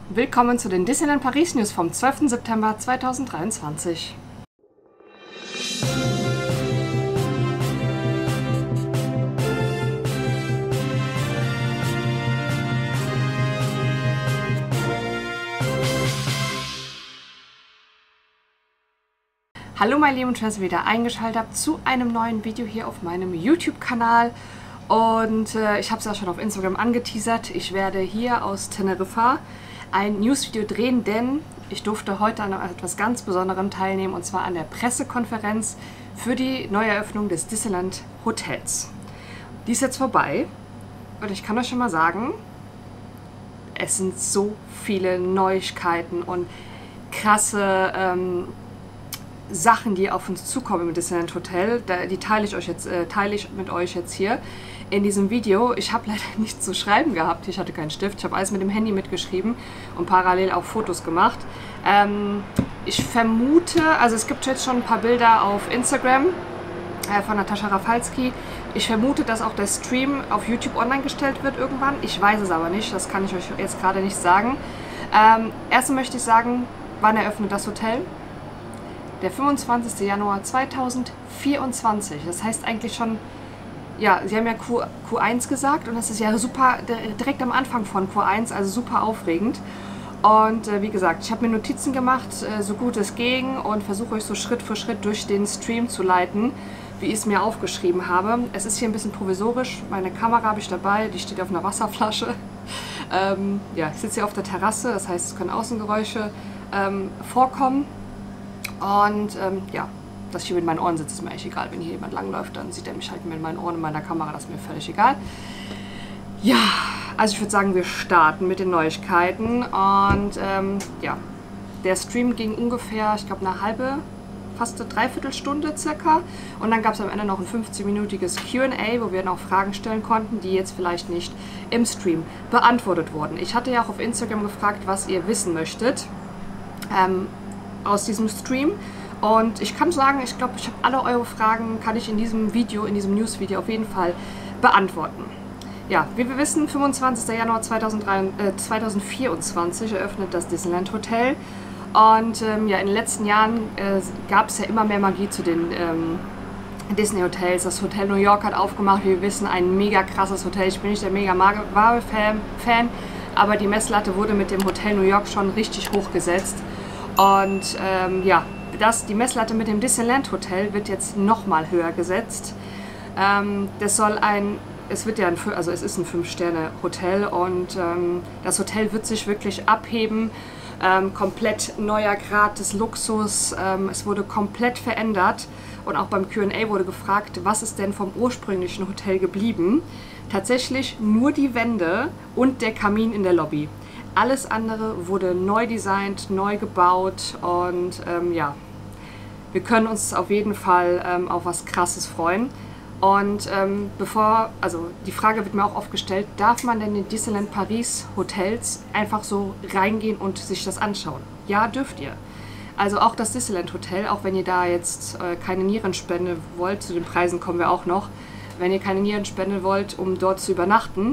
Willkommen zu den Disneyland Paris News vom 12. September 2023. Hallo meine Lieben, schön, dass ihr wieder eingeschaltet habt zu einem neuen Video hier auf meinem YouTube-Kanal. Und ich habe es ja schon auf Instagram angeteasert. Ich werde hier aus Teneriffa ein Newsvideo drehen, denn ich durfte heute an etwas ganz Besonderem teilnehmen, und zwar an der Pressekonferenz für die Neueröffnung des Disneyland Hotels. Die ist jetzt vorbei und ich kann euch schon mal sagen, es sind so viele Neuigkeiten und krasse Sachen, die auf uns zukommen im Disneyland Hotel. Die teile ich mit euch jetzt hier in diesem Video. Ich habe leider nichts zu schreiben gehabt. Ich hatte keinen Stift. Ich habe alles mit dem Handy mitgeschrieben und parallel auch Fotos gemacht. Ich vermute, also es gibt jetzt schon ein paar Bilder auf Instagram von Natascha Rafalski. Ich vermute, dass auch der Stream auf YouTube online gestellt wird irgendwann. Ich weiß es aber nicht. Das kann ich euch jetzt gerade nicht sagen. Erstens möchte ich sagen, wann eröffnet das Hotel? Der 25. Januar 2024. Das heißt eigentlich schon, ja, sie haben ja Q1 gesagt und das ist ja super, direkt am Anfang von Q1, also super aufregend. Und wie gesagt, ich habe mir Notizen gemacht, so gut es ging, und versuche euch so Schritt für Schritt durch den Stream zu leiten, wie ich es mir aufgeschrieben habe. Es ist hier ein bisschen provisorisch, meine Kamera habe ich dabei, die steht auf einer Wasserflasche. Ja, ich sitze hier auf der Terrasse, das heißt, es können Außengeräusche vorkommen. Und ja, dass ich hier mit meinen Ohren sitze, ist mir echt egal. Wenn hier jemand langläuft, dann sieht er mich halt mit meinen Ohren in meiner Kamera, das ist mir völlig egal. Ja, also ich würde sagen, wir starten mit den Neuigkeiten. Und ja, der Stream ging ungefähr, ich glaube, eine halbe, fast eine Dreiviertelstunde circa. Und dann gab es am Ende noch ein 15-minütiges Q&A, wo wir dann auch Fragen stellen konnten, die jetzt vielleicht nicht im Stream beantwortet wurden. Ich hatte ja auch auf Instagram gefragt, was ihr wissen möchtet aus diesem Stream, und ich kann sagen, ich glaube, ich habe alle eure Fragen, kann ich in diesem Video, in diesem News-Video auf jeden Fall beantworten. Ja, wie wir wissen, 25. Januar 2024 eröffnet das Disneyland Hotel, und ja, in den letzten Jahren gab es ja immer mehr Magie zu den Disney Hotels. Das Hotel New York hat aufgemacht, wie wir wissen, ein mega krasses Hotel. Ich bin nicht der mega Marvel-Fan, aber die Messlatte wurde mit dem Hotel New York schon richtig hochgesetzt. Und ja, die Messlatte mit dem Disneyland Hotel wird jetzt nochmal höher gesetzt. Es ist ein 5-Sterne-Hotel, und das Hotel wird sich wirklich abheben. Komplett neuer Grad des Luxus. Es wurde komplett verändert, und auch beim Q&A wurde gefragt, was ist denn vom ursprünglichen Hotel geblieben? Tatsächlich nur die Wände und der Kamin in der Lobby. Alles andere wurde neu designt, neu gebaut, und ja, wir können uns auf jeden Fall auf was Krasses freuen. Und die Frage wird mir auch oft gestellt, darf man denn in Disneyland Paris Hotels einfach so reingehen und sich das anschauen? Ja, dürft ihr. Also auch das Disneyland Hotel, auch wenn ihr da jetzt keine Nierenspende wollt, zu den Preisen kommen wir auch noch, wenn ihr keine Nierenspende wollt, um dort zu übernachten,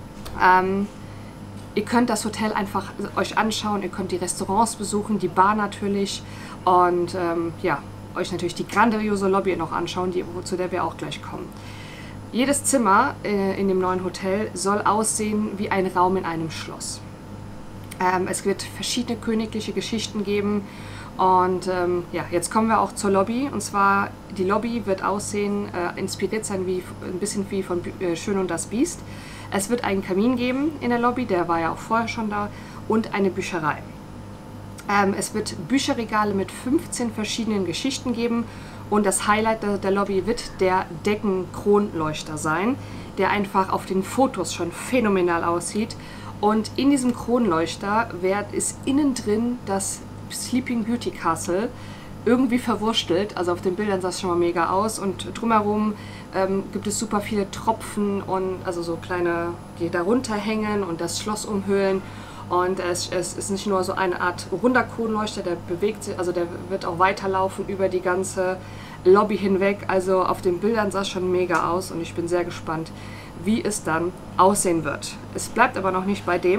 ihr könnt das Hotel einfach euch anschauen, ihr könnt die Restaurants besuchen, die Bar natürlich, und ja, euch natürlich die grandiose Lobby noch anschauen, zu der wir auch gleich kommen. Jedes Zimmer in dem neuen Hotel soll aussehen wie ein Raum in einem Schloss. Es wird verschiedene königliche Geschichten geben, und ja, jetzt kommen wir auch zur Lobby, und zwar die Lobby wird aussehen, inspiriert sein ein bisschen wie von Schön und das Biest. Es wird einen Kamin geben in der Lobby, der war ja auch vorher schon da, und eine Bücherei. Es wird Bücherregale mit 15 verschiedenen Geschichten geben, und das Highlight der Lobby wird der Deckenkronleuchter sein, der einfach auf den Fotos schon phänomenal aussieht. Und in diesem Kronleuchter ist innen drin das Sleeping Beauty Castle irgendwie verwurstelt. Also auf den Bildern sah es schon mal mega aus, und drumherum gibt es super viele Tropfen, und also so kleine, die darunter hängen und das Schloss umhüllen. Und es ist nicht nur so eine Art runder Kronleuchter, der bewegt sich, also der wird auch weiterlaufen über die ganze Lobby hinweg. Also auf den Bildern sah es schon mega aus, und ich bin sehr gespannt, wie es dann aussehen wird. Es bleibt aber noch nicht bei dem,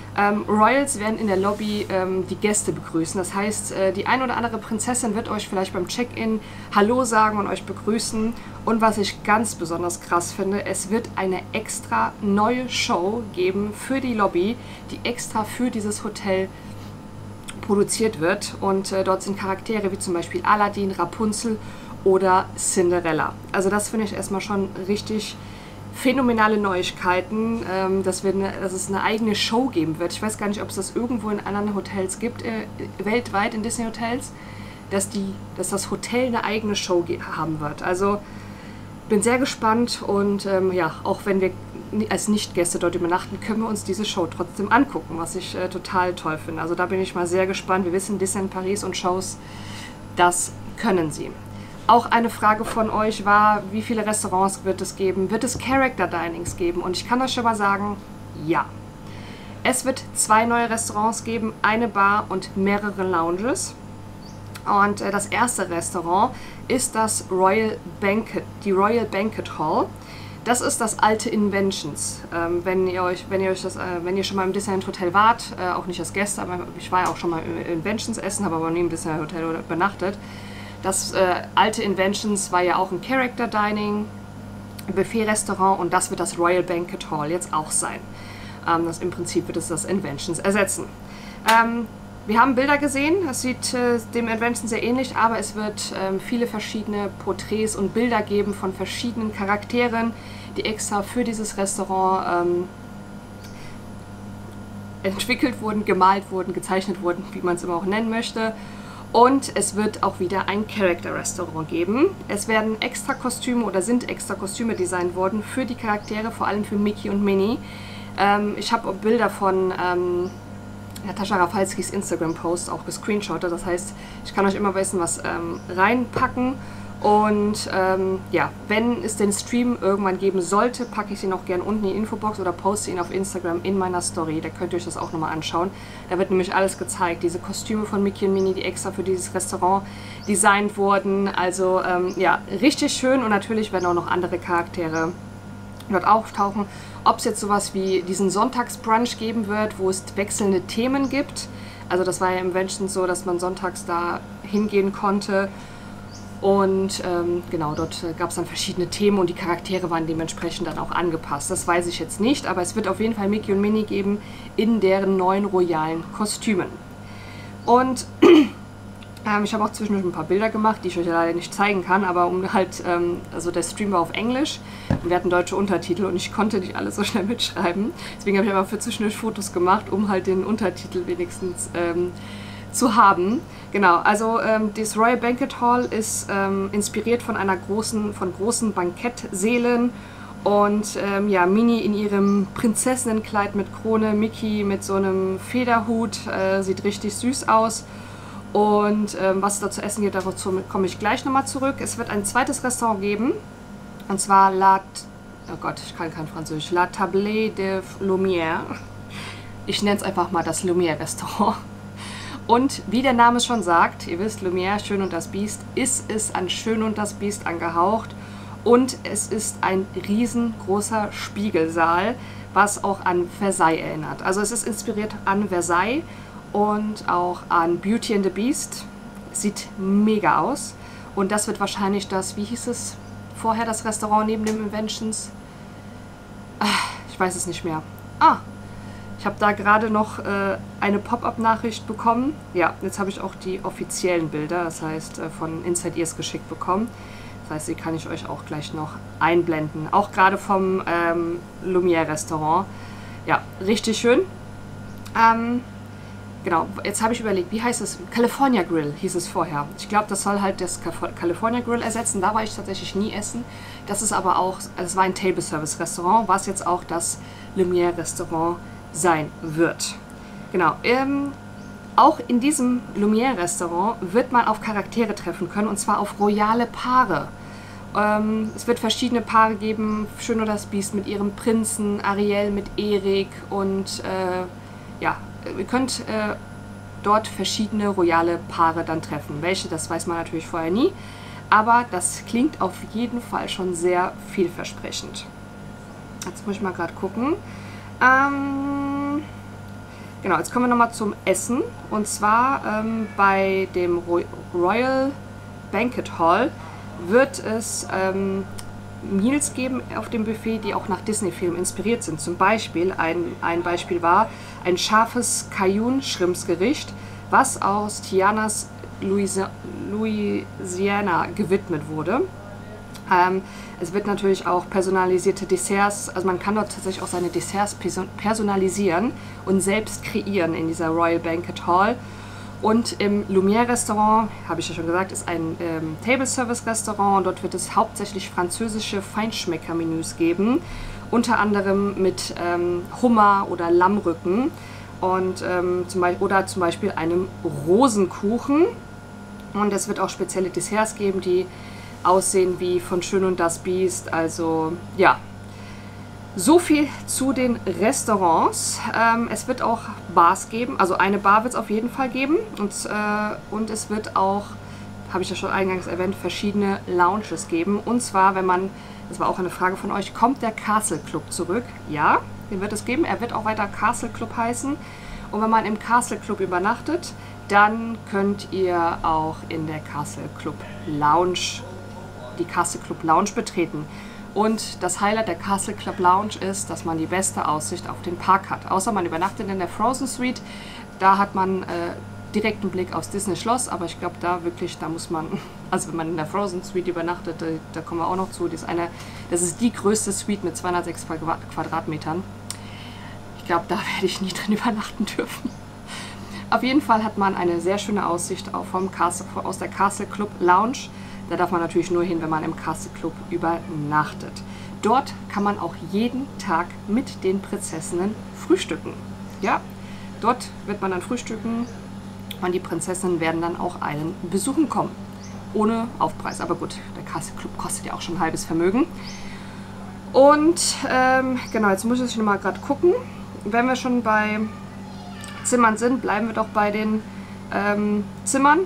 Royals werden in der Lobby die Gäste begrüßen. Das heißt, die ein oder andere Prinzessin wird euch vielleicht beim Check-in Hallo sagen und euch begrüßen. Und was ich ganz besonders krass finde, es wird eine extra neue Show geben für die Lobby, die extra für dieses Hotel produziert wird. Und dort sind Charaktere wie zum Beispiel Aladdin, Rapunzel oder Cinderella. Also das finde ich erstmal schon richtig phänomenale Neuigkeiten, dass es eine eigene Show geben wird. Ich weiß gar nicht, ob es das irgendwo in anderen Hotels gibt, weltweit in Disney-Hotels, dass das Hotel eine eigene Show haben wird. Also bin sehr gespannt und ja, auch wenn wir als Nicht-Gäste dort übernachten, können wir uns diese Show trotzdem angucken, was ich total toll finde. Also da bin ich mal sehr gespannt. Wir wissen, Disney Paris und Shows, das können sie. Auch eine Frage von euch war, wie viele Restaurants wird es geben? Wird es Character Dinings geben? Und ich kann euch schon mal sagen, ja. Es wird 2 neue Restaurants geben, eine Bar und mehrere Lounges. Und das erste Restaurant ist die Royal Banquet Hall. Das ist das alte Inventions. Wenn ihr schon mal im Disneyland Hotel wart, auch nicht als Gäste, aber ich war ja auch schon mal im Inventions essen, habe aber nie im Disneyland Hotel übernachtet. Das alte Inventions war ja auch ein Character Dining, Buffet-Restaurant und das wird das Royal Banquet Hall jetzt auch sein. Im Prinzip wird es das Inventions ersetzen. Wir haben Bilder gesehen, das sieht dem Inventions sehr ähnlich, aber es wird viele verschiedene Porträts und Bilder geben von verschiedenen Charakteren, die extra für dieses Restaurant entwickelt wurden, gemalt wurden, gezeichnet wurden, wie man es immer auch nennen möchte. Und es wird auch wieder ein Character-Restaurant geben. Es werden extra Kostüme oder sind extra Kostüme designt worden für die Charaktere, vor allem für Mickey und Minnie. Ich habe Bilder von Natascha Rafalskis Instagram-Post auch gescreenshottet. Das heißt, ich kann euch immer wissen, was reinpacken. Und ja, wenn es den Stream irgendwann geben sollte, packe ich ihn auch gerne unten in die Infobox oder poste ihn auf Instagram in meiner Story. Da könnt ihr euch das auch nochmal anschauen. Da wird nämlich alles gezeigt. Diese Kostüme von Mickey und Minnie, die extra für dieses Restaurant designt wurden. Also ja, richtig schön. Und natürlich werden auch noch andere Charaktere dort auftauchen. Ob es jetzt sowas wie diesen Sonntagsbrunch geben wird, wo es wechselnde Themen gibt. Also das war ja im Inventions so, dass man sonntags da hingehen konnte. Und genau, dort gab es dann verschiedene Themen und die Charaktere waren dementsprechend dann auch angepasst. Das weiß ich jetzt nicht, aber es wird auf jeden Fall Mickey und Minnie geben in deren neuen royalen Kostümen. Und ich habe auch zwischendurch ein paar Bilder gemacht, die ich euch leider nicht zeigen kann, aber um halt, also der Stream war auf Englisch und wir hatten deutsche Untertitel und ich konnte nicht alles so schnell mitschreiben. Deswegen habe ich aber für zwischendurch Fotos gemacht, um halt den Untertitel wenigstens zu haben. Genau, also das Royal Banquet Hall ist inspiriert von großen Bankettsälen und ja, Minnie in ihrem Prinzessinnenkleid mit Krone, Mickey mit so einem Federhut, sieht richtig süß aus. Und was es da zu essen gibt, dazu komme ich gleich nochmal zurück. Es wird ein zweites Restaurant geben, und zwar oh Gott, ich kann kein Französisch, La Table de Lumière. Ich nenne es einfach mal das Lumière Restaurant. Und wie der Name schon sagt, ihr wisst, Lumière, Schön und das Biest, ist es an Schön und das Biest angehaucht. Und es ist ein riesengroßer Spiegelsaal, was auch an Versailles erinnert. Also es ist inspiriert an Versailles und auch an Beauty and the Beast. Sieht mega aus. Und das wird wahrscheinlich das, wie hieß es vorher, das Restaurant neben dem Inventions? Ich weiß es nicht mehr. Ich habe da gerade noch eine Pop-up-Nachricht bekommen. Ja, jetzt habe ich auch die offiziellen Bilder, das heißt von Inside Ears geschickt bekommen. Das heißt, die kann ich euch auch gleich noch einblenden. Auch gerade vom Lumière Restaurant. Ja, richtig schön. Genau, jetzt habe ich überlegt, wie heißt es? California Grill hieß es vorher. Ich glaube, das soll halt das California Grill ersetzen. Da war ich tatsächlich nie essen. Das ist aber auch, also es war ein Table Service Restaurant, was jetzt auch das Lumière Restaurant sein wird. Genau, auch in diesem Lumière Restaurant wird man auf Charaktere treffen können, und zwar auf royale Paare. Es wird verschiedene Paare geben, Schön und das Biest mit ihrem Prinzen, Ariel mit Erik und ja, ihr könnt dort verschiedene royale Paare dann treffen. Welche, das weiß man natürlich vorher nie, aber das klingt auf jeden Fall schon sehr vielversprechend. Jetzt muss ich mal gerade gucken. Genau, jetzt kommen wir nochmal zum Essen. Und zwar bei dem Royal Banquet Hall wird es Meals geben auf dem Buffet, die auch nach Disney-Filmen inspiriert sind. Zum Beispiel, ein Beispiel war ein scharfes Cajun-Shrimps-Gericht, was aus Tianas Louisiana gewidmet wurde. Es wird natürlich auch personalisierte Desserts, also man kann dort tatsächlich auch seine Desserts personalisieren und selbst kreieren in dieser Royal Banquet Hall. Und im Lumière Restaurant, habe ich ja schon gesagt, ist ein Table Service Restaurant. Dort wird es hauptsächlich französische Feinschmecker-Menüs geben, unter anderem mit Hummer oder Lammrücken und zum Beispiel einem Rosenkuchen. Und es wird auch spezielle Desserts geben, die aussehen wie von Schön und das Biest. Also ja, so viel zu den Restaurants. Es wird auch Bars geben, also eine Bar wird es auf jeden Fall geben. Und es wird auch, habe ich ja schon eingangs erwähnt, verschiedene Lounges geben. Und zwar, wenn man, das war auch eine Frage von euch, kommt der Castle Club zurück? Ja, den wird es geben. Er wird auch weiter Castle Club heißen. Und wenn man im Castle Club übernachtet, dann könnt ihr auch in der Castle Club Lounge, die Castle Club Lounge betreten. Und das Highlight der Castle Club Lounge ist, dass man die beste Aussicht auf den Park hat. Außer man übernachtet in der Frozen Suite, da hat man direkten Blick aufs Disney Schloss, aber ich glaube da muss man, also wenn man in der Frozen Suite übernachtet, da kommen wir auch noch zu, das ist die größte Suite mit 206 Quadratmetern. Ich glaube, da werde ich nie drin übernachten dürfen. Auf jeden Fall hat man eine sehr schöne Aussicht aus der Castle Club Lounge. Da darf man natürlich nur hin, wenn man im Castle Club übernachtet. Dort kann man auch jeden Tag mit den Prinzessinnen frühstücken. Ja, dort wird man dann frühstücken und die Prinzessinnen werden dann auch einen besuchen kommen. Ohne Aufpreis. Aber gut, der Castle Club kostet ja auch schon ein halbes Vermögen. Und genau, jetzt muss ich noch mal gerade gucken. Wenn wir schon bei Zimmern sind, bleiben wir doch bei den Zimmern.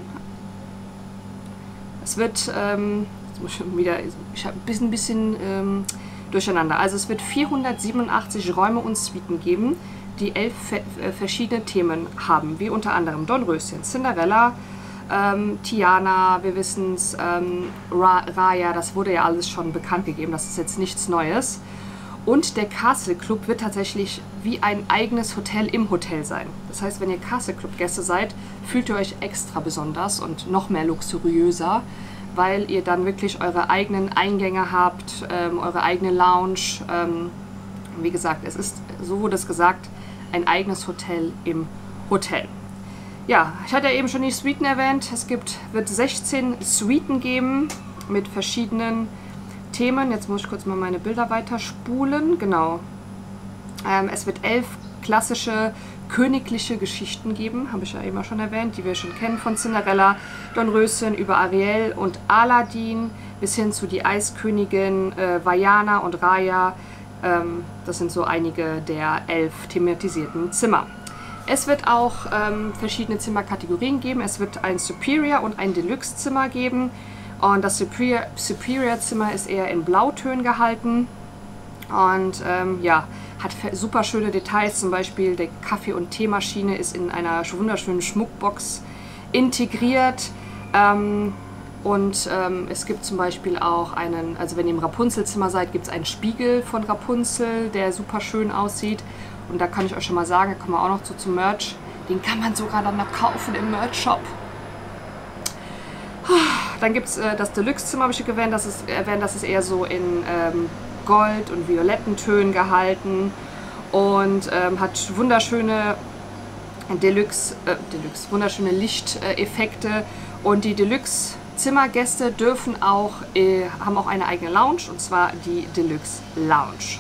Es wird, jetzt muss ich schon wieder, ich habe ein bisschen durcheinander. Also es wird 487 Räume und Suiten geben, die 11 verschiedene Themen haben, wie unter anderem Dornröschen, Cinderella, Tiana, wir wissen es, Raya, das wurde ja alles schon bekannt gegeben, das ist jetzt nichts Neues. Und der Castle Club wird tatsächlich wie ein eigenes Hotel im Hotel sein. Das heißt, wenn ihr Castle Club Gäste seid, fühlt ihr euch extra besonders und noch mehr luxuriöser, weil ihr dann wirklich eure eigenen Eingänge habt, eure eigene Lounge. Wie gesagt, es ist, so wurde es gesagt, ein eigenes Hotel im Hotel. Ja, ich hatte ja eben schon die Suiten erwähnt. Es wird 16 Suiten geben mit verschiedenen Themen. Jetzt muss ich kurz mal meine Bilder weiterspulen. Genau. Es wird 11 klassische königliche Geschichten geben, habe ich ja eben schon erwähnt, die wir schon kennen, von Cinderella, Dornröschen über Ariel und Aladdin bis hin zu die Eiskönigin, Vaiana und Raya. Das sind so einige der 11 thematisierten Zimmer. Es wird auch verschiedene Zimmerkategorien geben. Es wird ein Superior und ein Deluxe Zimmer geben. Und das Superior Zimmer ist eher in Blautönen gehalten und ja, hat super schöne Details. Zum Beispiel die Kaffee- und Teemaschine ist in einer wunderschönen Schmuckbox integriert. Es gibt zum Beispiel auch also wenn ihr im Rapunzel-Zimmer seid, gibt es einen Spiegel von Rapunzel, der super schön aussieht. Und da kann ich euch schon mal sagen, da kommen wir auch noch zum Merch. Den kann man sogar dann noch kaufen im Merch-Shop. Dann gibt es das Deluxe-Zimmer, habe ich erwähnt, das ist eher so in Gold- und violetten Tönen gehalten und hat wunderschöne wunderschöne Lichteffekte. Und die Deluxe-Zimmergäste haben auch eine eigene Lounge, und zwar die Deluxe Lounge.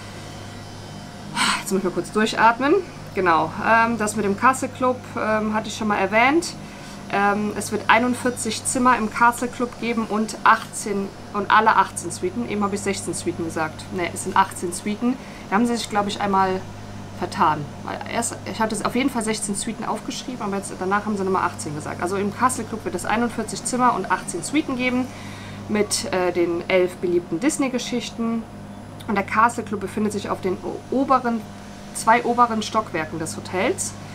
Jetzt muss ich mal kurz durchatmen. Genau, das mit dem Castle Club hatte ich schon mal erwähnt. Es wird 41 Zimmer im Castle Club geben und alle 18 Suiten. Eben habe ich 16 Suiten gesagt. Ne, es sind 18 Suiten. Da haben sie sich, glaube ich, einmal vertan. Ich hatte auf jeden Fall 16 Suiten aufgeschrieben, aber danach haben sie nochmal 18 gesagt. Also im Castle Club wird es 41 Zimmer und 18 Suiten geben mit den 11 beliebten Disney-Geschichten. Und der Castle Club befindet sich auf den zwei oberen Stockwerken des Hotels.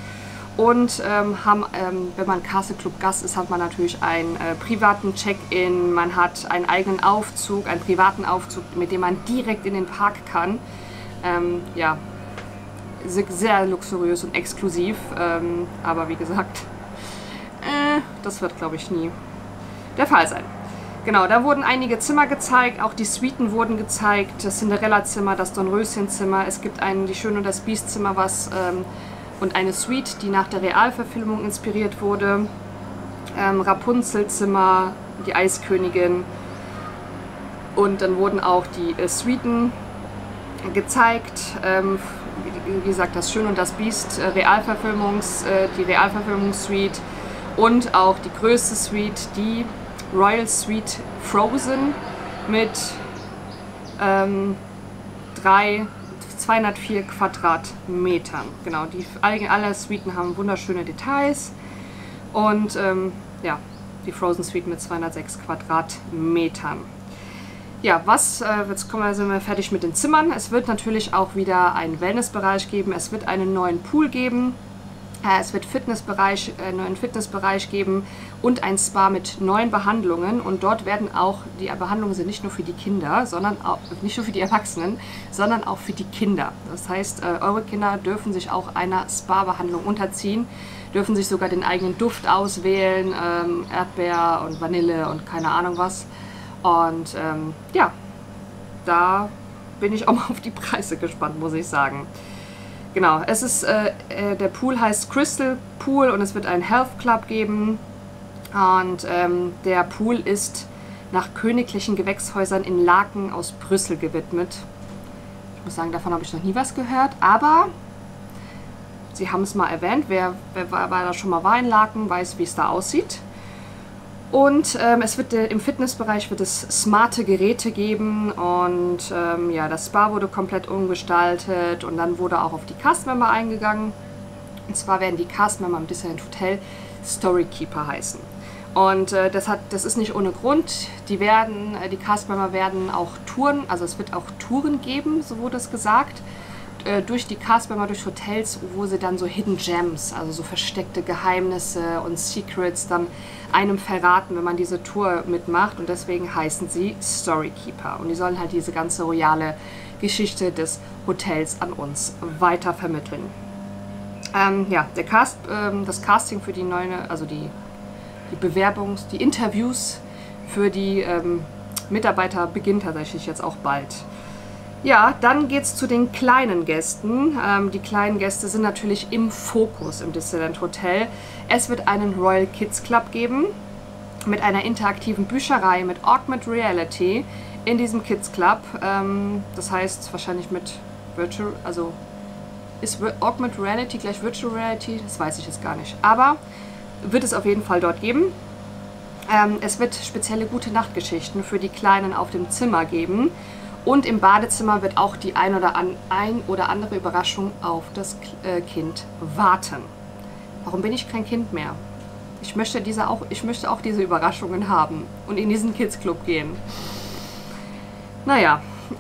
und haben, wenn man Castle Club Gast ist, hat man natürlich einen privaten Check-in, man hat einen eigenen Aufzug, einen privaten Aufzug, mit dem man direkt in den Park kann. Ja, sehr luxuriös und exklusiv, aber wie gesagt, das wird, glaube ich, nie der Fall sein. Genau, da wurden einige Zimmer gezeigt, auch die Suiten wurden gezeigt, das Cinderella-Zimmer, das Dornröschen-Zimmer, es gibt Die Schöne und das Biest-Zimmer, und eine Suite, die nach der Realverfilmung inspiriert wurde, Rapunzel-Zimmer, die Eiskönigin, und dann wurden auch die Suiten gezeigt, wie gesagt, das Schöne und das Biest, die Realverfilmungssuite und auch die größte Suite, die Royal Suite Frozen mit 204 Quadratmetern. Genau, alle Suiten haben wunderschöne Details und ja, die Frozen Suite mit 206 Quadratmetern. Ja, jetzt sind wir fertig mit den Zimmern. Es wird natürlich auch wieder einen Wellnessbereich geben, es wird einen neuen Pool geben. Es wird einen neuen Fitnessbereich geben und ein Spa mit neuen Behandlungen. Und dort werden auch, die Behandlungen sind nicht nur für die Kinder, sondern auch nicht nur für die Erwachsenen, sondern auch für die Kinder. Das heißt, eure Kinder dürfen sich auch einer Spa-Behandlung unterziehen, dürfen sich sogar den eigenen Duft auswählen, Erdbeer und Vanille und keine Ahnung was. Und ja, da bin ich auch mal auf die Preise gespannt, muss ich sagen. Genau, der Pool heißt Crystal Pool und es wird einen Health Club geben. Und der Pool ist nach königlichen Gewächshäusern in Laken aus Brüssel gewidmet. Ich muss sagen, davon habe ich noch nie was gehört, aber sie haben es mal erwähnt. Wer da schon mal war in Laken, weiß, wie es da aussieht. Und im Fitnessbereich wird es smarte Geräte geben und ja, das Spa wurde komplett umgestaltet und dann wurde auch auf die Cast-Member eingegangen. Und zwar werden die Cast-Member im Disneyland Hotel Storykeeper heißen. Und das ist nicht ohne Grund. Die Cast-Member werden auch Touren, also es wird auch Touren geben, so wurde es gesagt, durch die Cast-Member, durch Hotels, wo sie dann so Hidden Gems, also so versteckte Geheimnisse und Secrets dann einem verraten, wenn man diese Tour mitmacht. Und deswegen heißen sie Storykeeper. Und die sollen halt diese ganze royale Geschichte des Hotels an uns weiter vermitteln. Ja, das Casting für die die Interviews für die Mitarbeiter beginnt tatsächlich jetzt auch bald. Ja, dann geht es zu den kleinen Gästen. Die kleinen Gäste sind natürlich im Fokus im Disneyland Hotel. Es wird einen Royal Kids Club geben mit einer interaktiven Bücherei mit Augmented Reality in diesem Kids Club. Das heißt wahrscheinlich mit Virtual, also ist Augmented Reality gleich Virtual Reality? Das weiß ich jetzt gar nicht. Aber wird es auf jeden Fall dort geben. Es wird spezielle Gute-Nacht-Geschichten für die Kleinen auf dem Zimmer geben. Und im Badezimmer wird auch die ein oder andere Überraschung auf das Kind warten. Warum bin ich kein Kind mehr? Ich möchte auch diese Überraschungen haben und in diesen Kids Club gehen. Naja,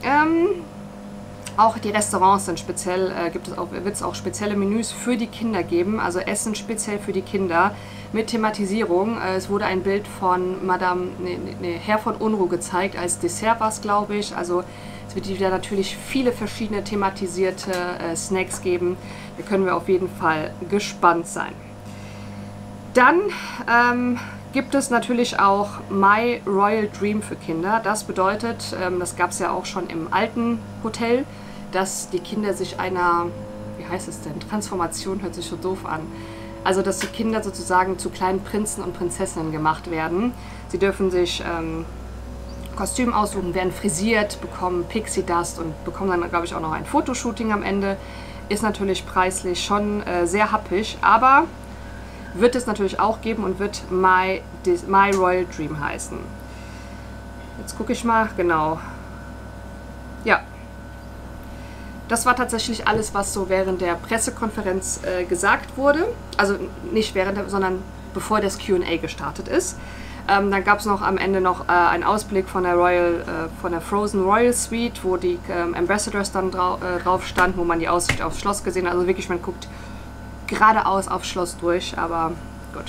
auch die Restaurants sind speziell, wird es auch spezielle Menüs für die Kinder geben, also Essen speziell für die Kinder mit Thematisierung. Es wurde ein Bild von Herr von Unruh gezeigt, als Dessert war es, glaube ich. Also es wird wieder natürlich viele verschiedene thematisierte Snacks geben. Da können wir auf jeden Fall gespannt sein. Dann gibt es natürlich auch My Royal Dream für Kinder. Das bedeutet, das gab es ja auch schon im alten Hotel, dass die Kinder sich einer, wie heißt es denn, Transformation hört sich so doof an. Also dass die Kinder sozusagen zu kleinen Prinzen und Prinzessinnen gemacht werden. Sie dürfen sich Kostüm aussuchen, werden frisiert, bekommen Pixie Dust und bekommen dann, glaube ich, auch noch ein Fotoshooting am Ende. Ist natürlich preislich schon sehr happig, aber wird es natürlich auch geben und wird My Royal Dream heißen. Jetzt gucke ich mal, genau. Ja. Das war tatsächlich alles, was so während der Pressekonferenz gesagt wurde. Also nicht während, sondern bevor das Q&A gestartet ist. Dann gab es noch am Ende noch einen Ausblick von der Frozen Royal Suite, wo die Ambassadors dann drauf standen, wo man die Aussicht aufs Schloss gesehen hat. Also wirklich, man guckt geradeaus aufs Schloss durch, aber gut.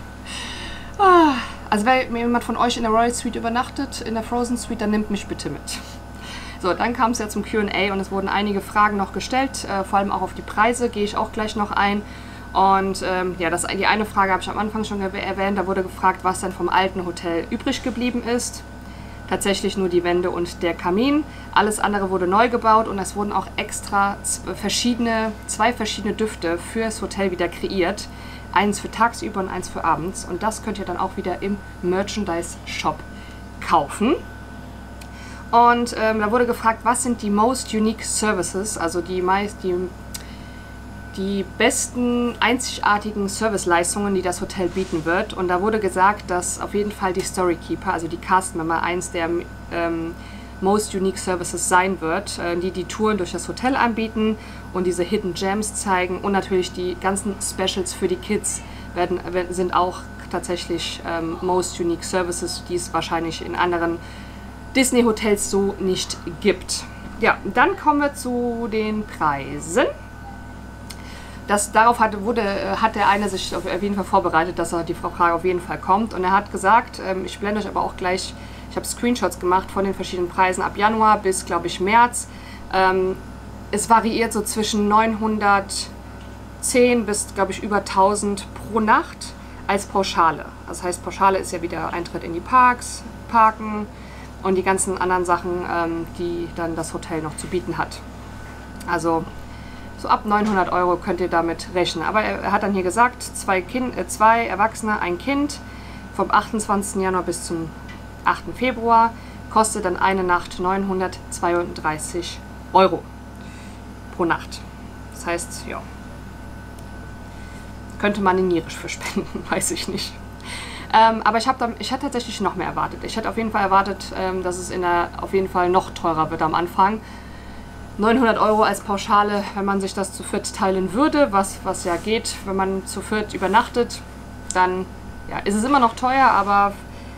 Also wenn jemand von euch in der Royal Suite übernachtet, in der Frozen Suite, dann nimmt mich bitte mit. So, dann kam es ja zum Q&A und es wurden einige Fragen noch gestellt, vor allem auch auf die Preise, gehe ich auch gleich noch ein. Und ja, die eine Frage habe ich am Anfang schon erwähnt, da wurde gefragt, was denn vom alten Hotel übrig geblieben ist. Tatsächlich nur die Wände und der Kamin. Alles andere wurde neu gebaut und es wurden auch extra zwei verschiedene Düfte fürs Hotel wieder kreiert. Eins für tagsüber und eins für abends. Und das könnt ihr dann auch wieder im Merchandise-Shop kaufen. Und da wurde gefragt, was sind die most unique services, also die besten einzigartigen Serviceleistungen, die das Hotel bieten wird. Und da wurde gesagt, dass auf jeden Fall die Storykeeper, also die Cast-Member, eins der most unique Services sein wird, die Touren durch das Hotel anbieten und diese Hidden Gems zeigen. Und natürlich die ganzen Specials für die Kids sind auch tatsächlich most unique Services, die es wahrscheinlich in anderen Disney-Hotels so nicht gibt. Ja, dann kommen wir zu den Preisen. Darauf hat der eine sich auf jeden Fall vorbereitet, dass die Frage auf jeden Fall kommt. Und er hat gesagt, ich blende euch aber auch gleich, ich habe Screenshots gemacht von den verschiedenen Preisen ab Januar bis, glaube ich, März. Es variiert so zwischen 910 bis, glaube ich, über 1000 pro Nacht als Pauschale. Das heißt, Pauschale ist ja wieder Eintritt in die Parks, Parken und die ganzen anderen Sachen, die dann das Hotel noch zu bieten hat. Also so ab 900 € könnt ihr damit rechnen. Aber er hat dann hier gesagt, zwei Erwachsene, ein Kind, vom 28. Januar bis zum 8. Februar, kostet dann eine Nacht 932 € pro Nacht. Das heißt, ja, könnte man in Nierisch für spenden, weiß ich nicht. Aber ich hatte tatsächlich noch mehr erwartet. Ich hätte auf jeden Fall erwartet, dass es auf jeden Fall noch teurer wird am Anfang. 900 € als Pauschale, wenn man sich das zu viert teilen würde, was ja geht, wenn man zu viert übernachtet, dann ja, ist es immer noch teuer, aber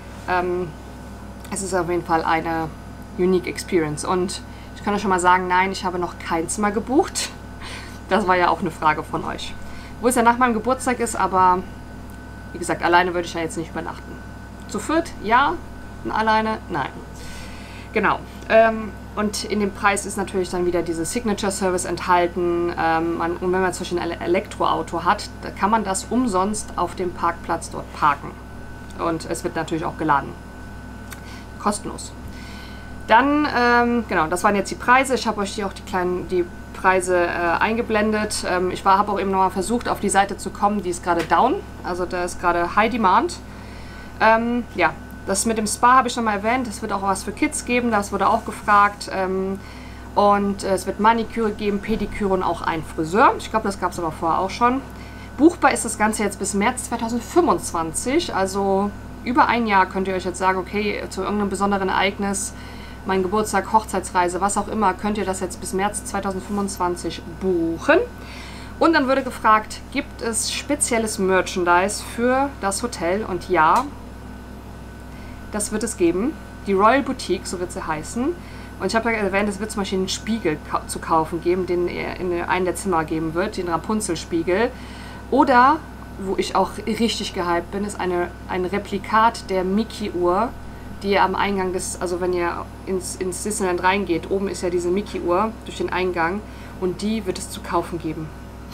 es ist auf jeden Fall eine unique Experience. Und ich kann euch schon mal sagen, nein, ich habe noch kein Zimmer gebucht. Das war ja auch eine Frage von euch. Wo es ja nach meinem Geburtstag ist, aber wie gesagt, alleine würde ich ja jetzt nicht übernachten. Zu viert, ja, und alleine, nein. Genau. Und in dem Preis ist natürlich dann wieder diese Signature Service enthalten. Und wenn man zum Beispiel ein Elektroauto hat, da kann man das umsonst auf dem Parkplatz dort parken. Und es wird natürlich auch geladen. Kostenlos. Dann, genau, das waren jetzt die Preise. Ich habe euch hier auch die Preise eingeblendet. Ich habe auch eben nochmal versucht, auf die Seite zu kommen. Die ist gerade down. Also da ist gerade High Demand. Ja. Das mit dem Spa habe ich nochmal erwähnt, es wird auch was für Kids geben, das wurde auch gefragt. Und es wird Maniküre geben, Pediküre und auch ein Friseur. Ich glaube, das gab es aber vorher auch schon. Buchbar ist das Ganze jetzt bis März 2025, also über ein Jahr könnt ihr euch jetzt sagen, okay, zu irgendeinem besonderen Ereignis, mein Geburtstag, Hochzeitsreise, was auch immer, könnt ihr das jetzt bis März 2025 buchen. Und dann wurde gefragt, gibt es spezielles Merchandise für das Hotel? Und ja, das wird es geben. Die Royal Boutique, so wird sie heißen. Und ich habe ja erwähnt, es wird zum Beispiel einen Spiegel zu kaufen geben, den er in einem der Zimmer geben wird, den Rapunzel-Spiegel. Oder, wo ich auch richtig gehypt bin, ist ein Replikat der Mickey-Uhr, die ihr am Eingang also wenn ihr ins Disneyland reingeht, oben ist ja diese Mickey-Uhr durch den Eingang und die wird es zu kaufen geben.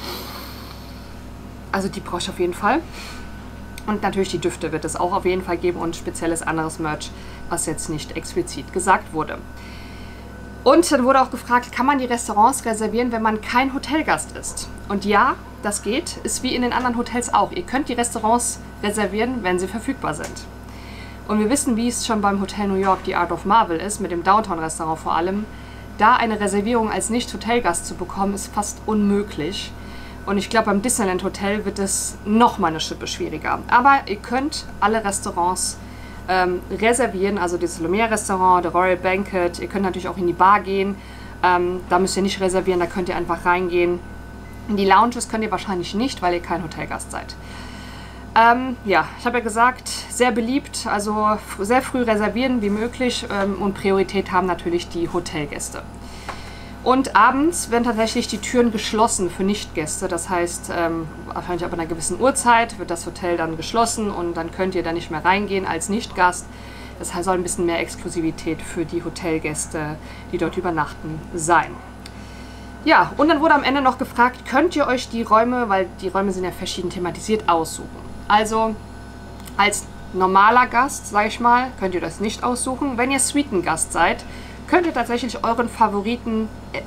Also die brauche ich auf jeden Fall. Und natürlich die Düfte wird es auch auf jeden Fall geben und spezielles anderes Merch, was jetzt nicht explizit gesagt wurde. Und dann wurde auch gefragt, kann man die Restaurants reservieren, wenn man kein Hotelgast ist? Und ja, das geht, ist wie in den anderen Hotels auch. Ihr könnt die Restaurants reservieren, wenn sie verfügbar sind. Und wir wissen, wie es schon beim Hotel New York, die Art of Marvel ist, mit dem Downtown-Restaurant vor allem. Da eine Reservierung als Nicht-Hotelgast zu bekommen, ist fast unmöglich. Und ich glaube, beim Disneyland Hotel wird es nochmal eine Schippe schwieriger. Aber ihr könnt alle Restaurants reservieren, also das Lumiere Restaurant, der Royal Banquet. Ihr könnt natürlich auch in die Bar gehen. Da müsst ihr nicht reservieren, da könnt ihr einfach reingehen. In die Lounges könnt ihr wahrscheinlich nicht, weil ihr kein Hotelgast seid. Ja, ich habe ja gesagt, sehr beliebt, also sehr früh reservieren wie möglich und Priorität haben natürlich die Hotelgäste. Und abends werden tatsächlich die Türen geschlossen für Nichtgäste. Das heißt, wahrscheinlich ab einer gewissen Uhrzeit wird das Hotel dann geschlossen und dann könnt ihr da nicht mehr reingehen als Nichtgast. Das heißt, soll ein bisschen mehr Exklusivität für die Hotelgäste, die dort übernachten, sein. Ja, und dann wurde am Ende noch gefragt, könnt ihr euch die Räume, weil die Räume sind ja verschieden thematisiert, aussuchen. Also als normaler Gast, sage ich mal, könnt ihr das nicht aussuchen. Wenn ihr Suitengast seid, könnt ihr tatsächlich euren Favoriten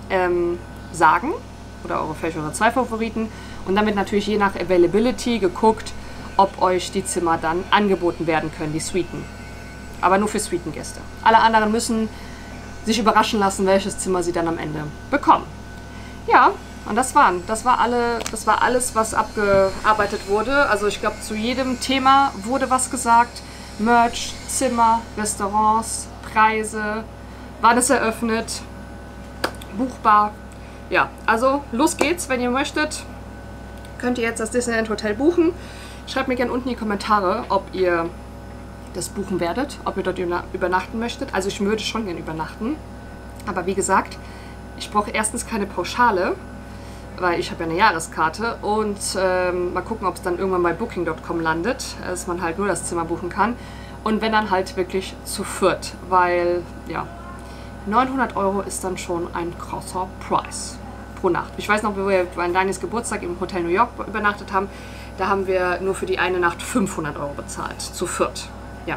sagen oder vielleicht eure 2 Favoriten und damit natürlich je nach Availability geguckt, ob euch die Zimmer dann angeboten werden können, die Suiten. Aber nur für Suitengäste. Alle anderen müssen sich überraschen lassen, welches Zimmer sie dann am Ende bekommen. Ja, und das war alles, was abgearbeitet wurde. Also ich glaube, zu jedem Thema wurde was gesagt. Merch, Zimmer, Restaurants, Preise, wann es eröffnet, buchbar. Ja, also los geht's, wenn ihr möchtet. Könnt ihr jetzt das Disneyland Hotel buchen. Schreibt mir gerne unten in die Kommentare, ob ihr das buchen werdet, ob ihr dort übernachten möchtet. Also ich würde schon gerne übernachten. Aber wie gesagt, ich brauche erstens keine Pauschale, weil ich habe ja eine Jahreskarte. Und mal gucken, ob es dann irgendwann bei Booking.com landet, dass man halt nur das Zimmer buchen kann. Und wenn dann halt wirklich zu viert, weil ja, 900 € ist dann schon ein krasser Preis pro Nacht. Ich weiß noch, wie wir bei Daniels Geburtstag im Hotel New York übernachtet haben, da haben wir nur für die eine Nacht 500 € bezahlt, zu viert. Ja.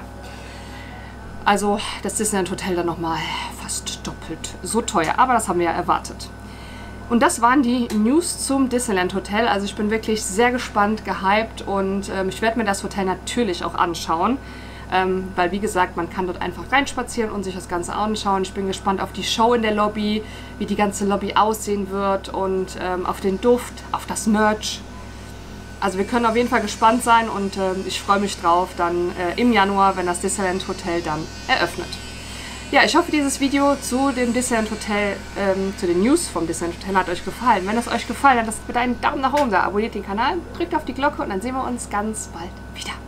Also das Disneyland Hotel dann nochmal fast doppelt so teuer, aber das haben wir ja erwartet. Und das waren die News zum Disneyland Hotel. Also ich bin wirklich sehr gespannt, gehypt und ich werde mir das Hotel natürlich auch anschauen. Weil wie gesagt, man kann dort einfach reinspazieren und sich das Ganze anschauen. Ich bin gespannt auf die Show in der Lobby, wie die ganze Lobby aussehen wird und auf den Duft, auf das Merch. Also wir können auf jeden Fall gespannt sein und ich freue mich drauf dann im Januar, wenn das Disneyland Hotel dann eröffnet. Ja, ich hoffe, dieses Video zu dem Disneyland Hotel, zu den News vom Disneyland Hotel hat euch gefallen. Wenn es euch gefallen hat, lasst bitte einen Daumen nach oben da, abonniert den Kanal, drückt auf die Glocke und dann sehen wir uns ganz bald wieder.